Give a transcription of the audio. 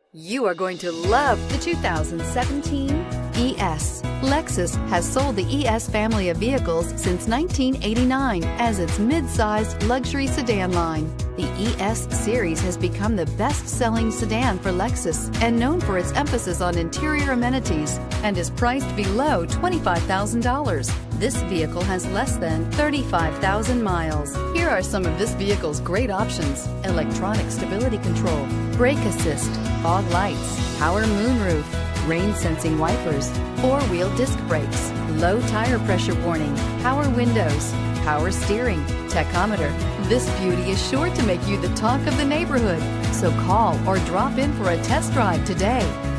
You are going to love the 2017 ES. Lexus has sold the ES family of vehicles since 1989 as its mid-sized luxury sedan line. The ES series has become the best-selling sedan for Lexus and known for its emphasis on interior amenities and is priced below $25,000. This vehicle has less than 35,000 miles. Here are some of this vehicle's great options: electronic stability control, brake assist, fog lights, power moonroof, rain sensing wipers, four-wheel disc brakes, low tire pressure warning, power windows, power steering, tachometer. This beauty is sure to make you the talk of the neighborhood. So call or drop in for a test drive today.